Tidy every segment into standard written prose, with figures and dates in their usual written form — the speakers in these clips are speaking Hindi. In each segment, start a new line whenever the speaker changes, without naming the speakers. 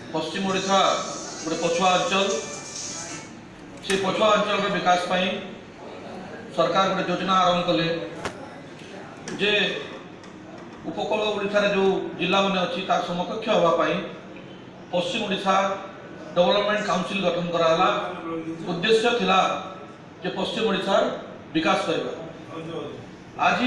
पश्चिम ओडिशा गोटे पछुआ अंचल से पछुआ अंचल विकास पाई सरकार गोटे योजना आरंभ कले जे उपकूल ओडिशा जो जिला मान अच्छी तार समकक्ष होगापाई पश्चिम ओडिशा डेवलपमेंट काउंसिल गठन कराला। उद्देश्य थिला जे पश्चिम ओडिशा विकास करबा। आज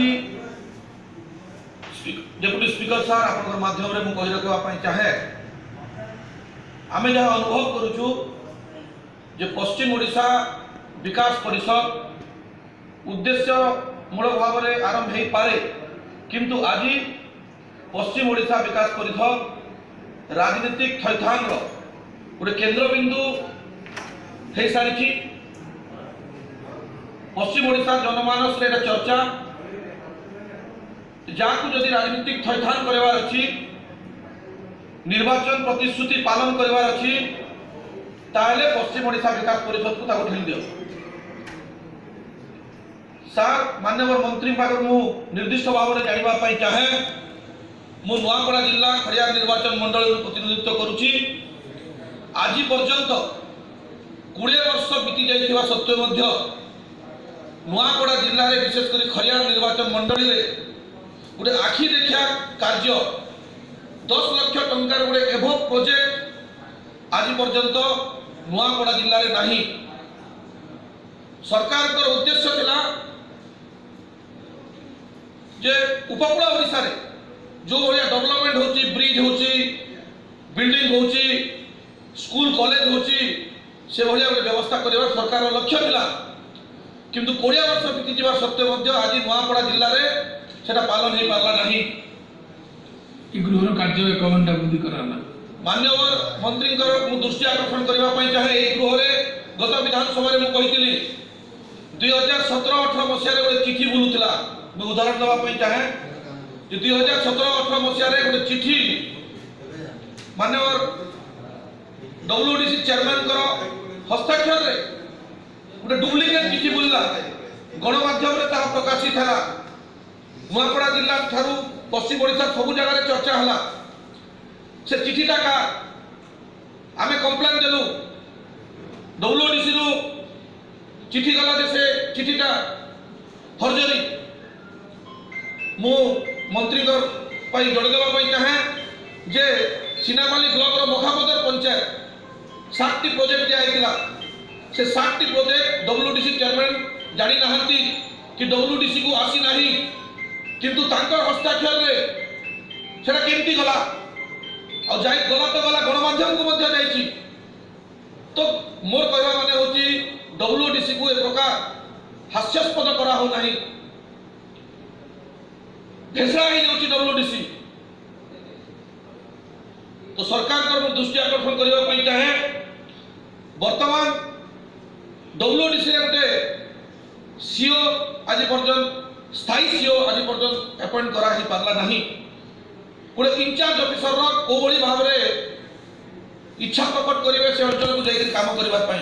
डेप्यूटी स्पीकर सार आपन माध्यम रे मु कहि रखबा चाहे आमे जहाँ अनुभव करूछु जे पश्चिम ओडिशा विकास परिषद उद्देश्य मूलक भाव में आरंभ हो पारे किंतु आज पश्चिम ओडिशा विकास परिषद राजनीतिक थैथान गोटे केंद्र बिंदु हो सारी। पश्चिम ओडिशा जनमानस रे चर्चा जहाँ जदि राजनीतिक थैथान करवार अच्छी निर्वाचन प्रतिश्रुति पालन करवार अच्छी ताहले पश्चिम ओडिशा विकास परिषद को ताको ठेली दियो। सार माननीय मंत्री पाखर मु निर्दिष्ट भाव में जानवा चाहे मु नुआपड़ा जिला खड़ियार निर्वाचन मंडल प्रतिनिधित्व करुच्ची। आज पर्यंत 20 वर्ष बीती जाइथिबा सत्वे मध्य नुआपड़ा जिले में विशेषकर खड़ियार निर्वाचन मंडल में गोटे आखि देखा कार्य 10 लाख टंकार गोटे एभव प्रोजेक्ट आज पर्यंत नुआपड़ा जिले में नहीं। सरकार का उद्देश्य थिला जे उपकूल ओडिशा रे जो भाया डेवलपमेंट होची ब्रिज होची बिल्डिंग होची स्कूल कॉलेज होची से भाया गोटे व्यवस्था करवा सरकार लक्ष्य थिला किंतु 20 वर्ष बीती जावा सत्वे मध्य आज नुआपड़ा जिले में सेटा पालन हो पारला नहीं।
गृहर कार्य 1 घंटा वृद्धि कराला।
माननीय मंत्री दृष्टि आकर्षण करने चाहे यही गृह गत विधानसभा में कही 2017-18 मसीह गोटे चिठी बुलूला उदाहरण देवाई चाहे 2017-18 मसीह गोटे चिठी माननीय WDC चेयरमैन हस्ताक्षर गोटे डुप्लिकेट चिठी बुलला गणमाध्यम प्रकाशित है। नुआपड़ा जिला ठारू पश्चिम ओडिशा सबू जगह चर्चा है से चिठीटा का आमे कंप्लेन देलु WDC रु चिठी गला से चिठीटा फर्जरी मु मंत्री जड़ेदेवाई चाहे जे सीनामाली ब्लॉक मखापदर पंचायत 7टी प्रोजेक्ट दिया से 7टी प्रोजेक्ट WDC चेयरमैन जानी नहांती कि WDC को आसी नहीं किंतु तांकर हस्ताक्षर रे सेटा केमती गला और जाई गला तो गला गणमाध्यम को मध्य जाई तो मोर कहवा माने होची WDC को एक प्रकार हास्यास्पद करा हो नहीं भेसड़ा ही होची WDC। तो सरकार को दृष्टि आकर्षण करबा पई चाहे वर्तमान WDC रे गोटे सीओ आज पर्यंत स्थायी सीओ आज पर्यंत अपॉइंट करा ही पारला नहीं। गोटे इंचार्ज ऑफिसर को भाव में इच्छा प्रकट करेंगे से अंचल को जाकर काम करने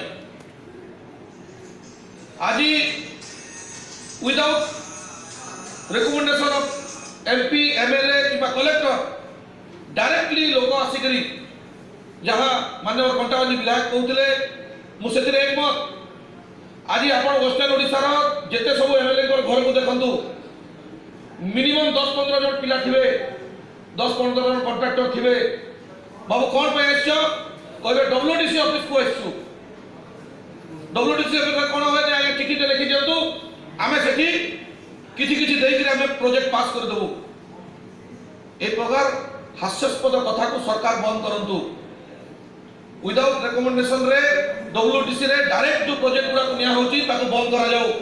आज without recommendation of MP MLA कि कलेक्टर डायरेक्टली लोक आसिक जहाँ माननीय कंटाबाजी विधायक कहते मुझे एकमत। आज आप वेस्टर्न ओडिशार जिते सब MLA घर को देखु मिनिमम 10-15 जन पिला थे 10-15 जन कंट्राक्टर थे बाबू कौन पे कहे WDC ऑफिस को आसु WDC ऑफिस कौन हुए आगे टिकेट लिखि दिंतु आम से किसी प्रोजेक्ट पास करदेबू ए प्रकार हास्यास्पद कथा को सरकार बंद करंतु। विदाउट रिकमेंडेशन रे WDC रे डायरेक्ट जो प्रोजेक्ट गुड़ा को निया होची ताको बंद करा जाऊ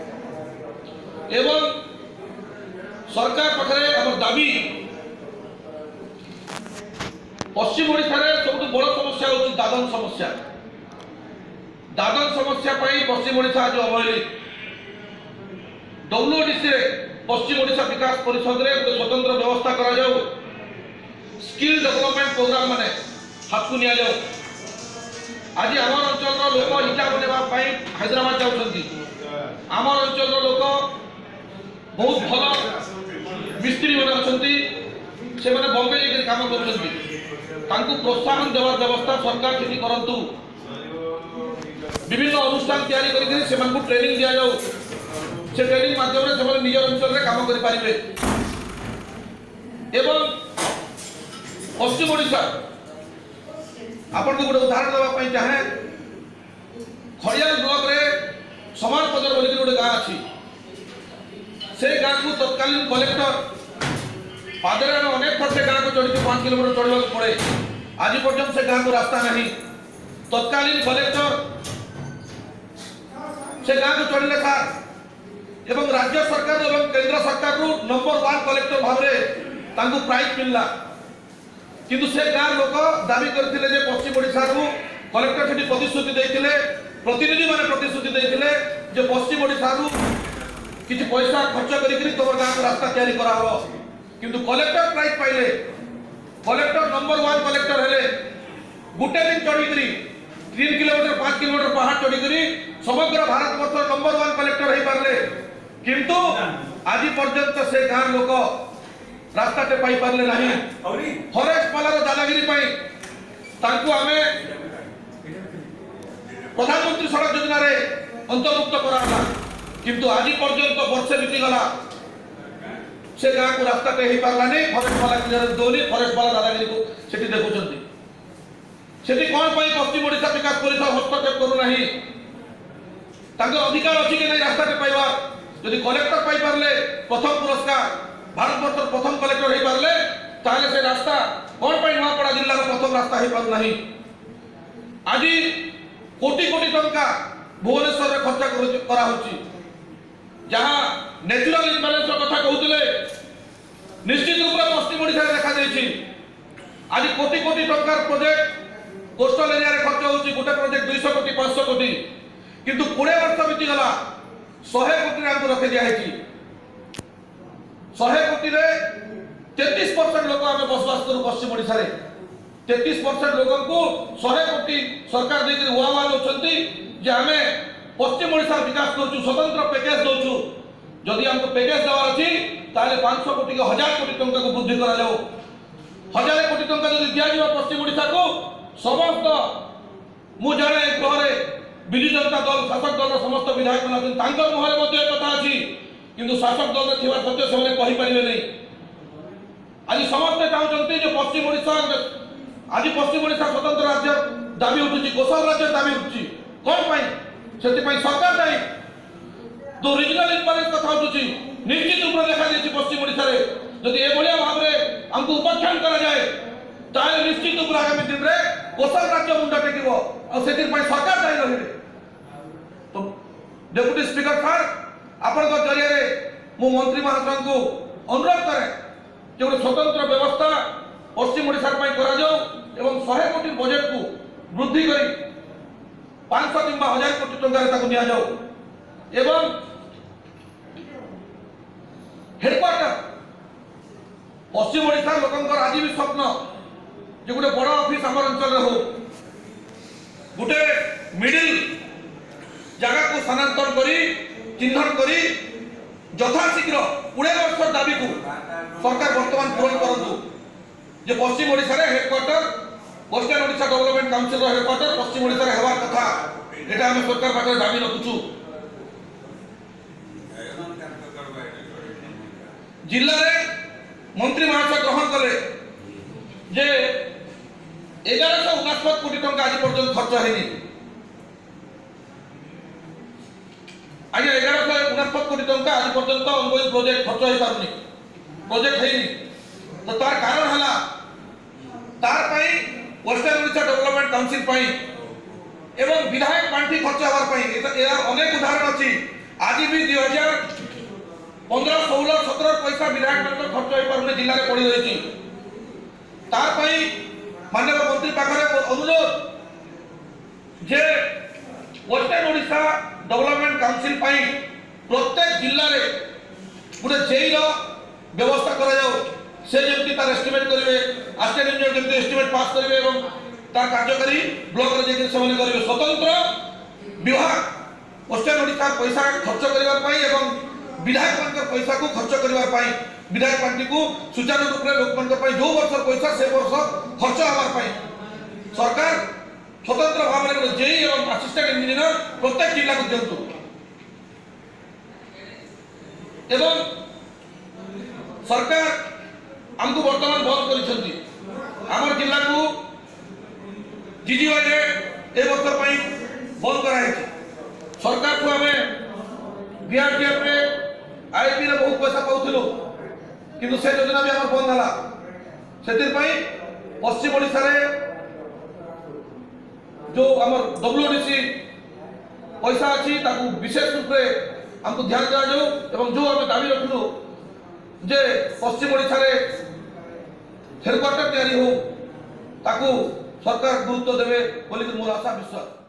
एवं सरकार पाखरे हमर दाबी पश्चिम ओडिशा रे सबटु बड़ समस्या होची दादन समस्या। दादन समस्या पई पश्चिम ओडिशा जो अवहेलित WDC रे पश्चिम ओडिशा विकास परिषद रे स्वतंत्र व्यवस्था करा जाऊ स्किल डेवलपमेंट प्रोग्राम माने हाथ को निया जाऊ। आज आम अंचल लोक इटा बनवा हैदराबाद जाऊँगी आम अंचल लोक बहुत भल मिस्त्री मैंने अच्छा से बॉम्बे जाकर काम कर तांकु प्रोत्साहन देवार व्यवस्था सरकार सेठी करंतु विभिन्न अनुष्ठान तैयारी करिकरी सेमानकु ट्रेनिंग दिया जाऊ से ट्रेनिंग माध्यम रे सेमाने निज अंचल रे काम करि पारिबे एवं पश्चिम ओडिशा आपन को गोटे उदाहरण देवा पई चाहे खड़ियाल ब्लॉक रे समान पदर बोली गोटे गाँ अच्छी से गाँ को तत्कालीन कलेक्टर पादरे अनेक थर से गाँ को चढ़ी 5 किलोमीटर चढ़ा पड़े आज पर्यंत से गाँ को रास्ता नहीं तत्कालीन कलेक्टर से गाँ को चढ़ले सार एवं राज्य सरकार एवं केंद्र सरकार को नंबर 1 कलेक्टर भाव में प्राइज मिलला किंतु से गाँ लोक दाबी करथिले जे पश्चिम ओडिशा रू कलेक्टर सेठी प्रतिश्रुति देथिले प्रतिनिधि माने प्रतिश्रुति देथिले जे पश्चिम ओडिशा रू किछि पैसा खर्च करिकरी तोर गाँ को रास्ता तैयारी करा हो किंतु कलेक्टर प्राइज पाइले कलेक्टर नंबर 1 कलेक्टर हेले गुटे दिन चढ़ी 3 किलोमीटर 5 किलोमीटर पहाड़ चढ़ी समग्र भारत वर्ष नंबर 1 कलेक्टर हे पारले किंतु आज पर्यंत से गाँ लोक रास्ता टे पाई पारले नहीं फॉरेस्ट पालार दादागिरी पाई तांकु आमे प्रधानमंत्री सड़क योजना रे अंतर्भुक्त कराला किंतु आज पर्यंत वर्षे बीती गला से गाँ को रास्ता टे हे पारला नहीं फॉरेस्ट पाला क्लियर दोनी फॉरेस्ट पाला दादागिरी को सेठी देखुचंती सेठी कोन पई पश्चिम ओडिशा विकास परिषद हस्तक्षेप करू नहीं तांको अधिकार अछि कि नहीं रास्ता टे पाइबा यदि कलेक्टर पाई पारले प्रथम पुरस्कार भारत वर्ष प्रथम कलेक्टर हे पारले ताले से रास्ता कोन पई नवापड़ा जिल्ला रो प्रथम रास्ता हे पारु नहीं आज कोटी कोटी टंका भुवनेश्वर रे खर्च करा होची जहां नेचुरल इम्बैलेंस रो कथा कहउतले निश्चित रूप से पश्चिम ओडिशा देखा देछि आज कोटी कोटी टंका प्रोजेक्ट कोस्टल एरिया रे खर्च होची गोटे प्रोजेक्ट 200 कोटी 500 कोटी किंतु 20 वर्ष बीती गला 100 कोटी रे हमको रखे दिया है 100 कोटी रे 33% लोक आमे बसवास करू पश्चिम ओडिशा रे 33% लोगों को 100 कोटी सरकार दे के वावा होचंती जे आमे पश्चिम ओडिशा विकास करछु स्वतंत्र पैकेज दोछु जदि हमको पैकेज देवार अछि ताले 500 कोटी के 1000 कोटी टंका को वृद्धि करा जाओ 1000 कोटी टंका जदि दिया जिवो पश्चिम ओडिशा को समस्त मु जाने घरे बिजु जनता दल शासक दल समस्त विधायक मन तांकर मुहरे मध्ये कथा अछि किंतु शासक दल थिबा सत्य से कहि परिबे नहीं आज समस्त चाहते जो पश्चिम ओडिशा आज पश्चिम ओडिशा स्वतंत्र राज्य दाबी उठुची कोसल राज्य दाबी उठुची कोन पई सेति पई सरकार दायी तो रीजनल इम्बैलेंस कथा उठुची निश्चित रूप देखा देछि पश्चिम ओडिशा रे यदि ए बलिया भाव रे हमको उपाख्यान करा जाए ताले निश्चित रूप आगामी दिन रे कोसल राज्य मुंडा टेकिबो आ सेति पई सरकार दायी रहिबे तो डेप्यूटी स्पीकर सर आपण को जरिया रे मु मंत्री महाशय को अनुरोध करे जे गोटे स्वतंत्र व्यवस्था पश्चिम ओडिशा पई करा जाओ एवं 100 कोटी बजट को वृद्धि करी 500 किंबा 1000 कोटी टंका ताको निया जाओ एवं हेडक्वार्टर पश्चिम ओडिशा लोकंकर आज भी स्वप्न जे गोटे बड़ ऑफिस हमर अंचल रे हो गोटे मिडिल जगह को स्थानांतर करी चिन्हट करी यथाशीघ्र 20 वर्ष दाबी को सरकार वर्तमान पूरण करतु जे पश्चिम ओडिशा रे headquarter western Odisha development council रो हेडक्वार्टर पश्चिम ओडिशा रे हेबार कथा एटा हम सरकार पाखरे दाबी रखुछु जिल्ला रे मंत्री महाशय ग्रहण कले जे 1169 कोटी टंका आज पर्यंत खर्च हेनी आज 1169 कोटी टंका आज पर्यंत ऑनगोइंग प्रोजेक्ट खर्च हो पारुनी प्रोजेक्ट हेनी तो तार कारण हला तार पई वेस्टर्न ओडिशा डेवलपमेंट काउंसिल पई एवं विधायक पांठी खर्च हवार पई एता अनेक उदाहरण अछि आज भी 2015 16 17 पैसा विधायक मतलब खर्च हो पारुनी जिल्ला रे पड़ी रहिछि तार पई माननीय मंत्री पाखरे अनुरोध जे वेस्टर्न ओडिशा डेवलपमेंट काउंसिल पई प्रत्येक जिल्ला रे गोटे जेई रो व्यवस्था करा जाओ से जेमती तार एस्टिमेट करिवे असिस्टेंट इंजीनियर जेमती एस्टिमेट पास करिवे एवं तार कार्यकारी ब्लॉक रे जेके सेमने करिवे स्वतंत्र विभाग वेस्टर्न ओडिशा पैसा खर्च करिवा पई एवं विधायक मानकर पैसा को खर्च करिवा पई विधायक पार्टी को सुचारू रूप में लोक जो वर्ष पैसा से वर्ष खर्च हमारे सरकार स्वतंत्र भाव में जेई और असिस्टेंट इंजीनियर प्रत्येक जिला को दिंतु एवं सरकार हमको वर्तमान बंद कर जिला को जीजीवाई ए वर्ष बंद कराई सरकार को आम बीआरटीएफ आईपी रे बहुत पैसा पाउथिलु किंतु से योजना भी हमर बंद हला से पश्चिम ओडिशा रे जो हमर डब्ल्यूडीसी पैसा अच्छी ताकू विशेष रूप से हमको ध्यान दिया जाऊ एवं जो आम दाबी रखुलु जे पश्चिम ओडिशा रे हेडक्वार्टर तैयारी हो ताकू सरकार गुरुत्व देवे बोली मोर आशा विश्वास।